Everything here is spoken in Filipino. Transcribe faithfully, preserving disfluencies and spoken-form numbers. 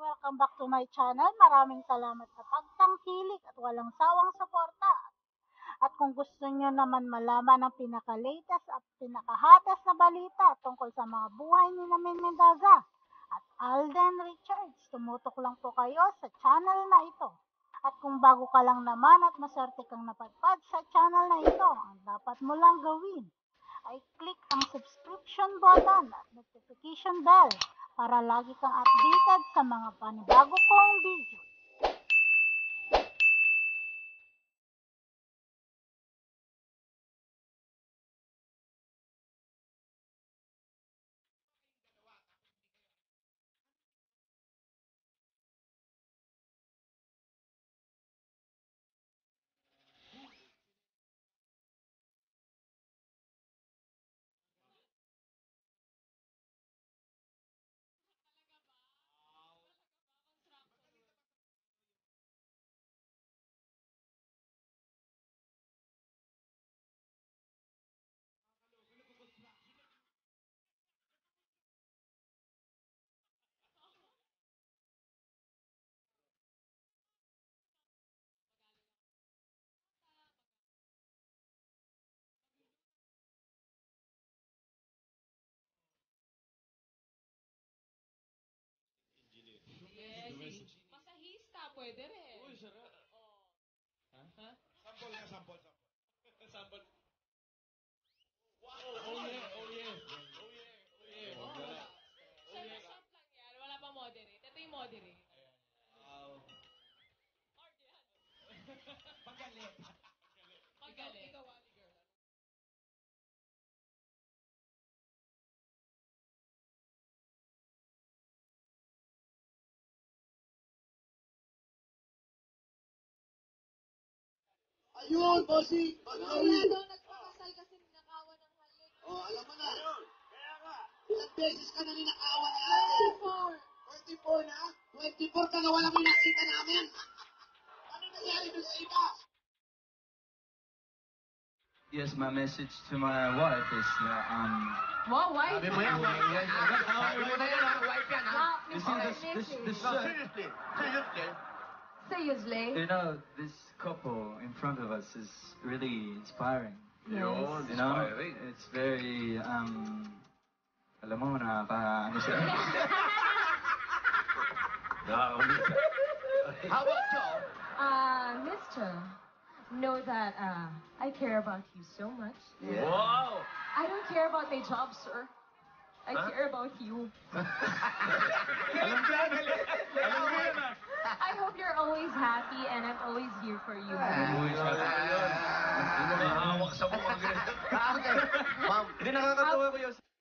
Welcome back to my channel. Maraming salamat sa pagtangkilik at walang sawang suporta. At kung gusto nyo naman malaman ang pinaka-latest at pinaka-hottest na balita tungkol sa mga buhay ni Namin Mendoza at Alden Richards, tumutok lang po kayo sa channel na ito. At kung bago ka lang naman at maswerte kang napadpad sa channel na ito, ang dapat mo lang gawin ay click ang subscription button at notification bell para lagi kang updated sa mga panibago kong video. Yes, masahista, pwede rin. Uy, sarap. Oh. Ha? Ha? Sample nga, sample, sample. Sample. Wow! Oh yeah, oh yeah. Oh yeah, oh yeah. Oh, Oh wala. yeah. Siyempre, shot lang yan. Wala pa moderate. Ito yung moderate. Wow. Hard yan. Pagalit. Pagalit. Ikaw, Ali girl. Ayun, bossing! Pag-awi! daw nagpakasal kasi ninakawan ng halik. Oh, alam mo na. Kaya nga. Ilang beses ka na ninakawan ni ate? twenty-four na? twenty-four ka na walang minakita namin. Ano nangyari dun sa iba? Yes, my message to my wife is that um. Wow, why? Sabi mo yan, wife yan. Sabi mo na yan, ha? Wife yan, ha? You see this this this No, uh, seriously. Seriously. Seriously? you know this couple in front of us is really inspiring. Yun, You know, inspiring. it's very um. Alam mo na pa ano siya. How about you? Uh, Mister, know that uh, I care about you so much. Yeah. Wow! I don't care about my job, sir. I care about you. Alam ko yan, alam ko yan, ah. I hope you're always happy and I'm always here for you. Always happy. Hindi mo nakakawak sa buwan. Ma'am, hindi nakakatawa ko yun.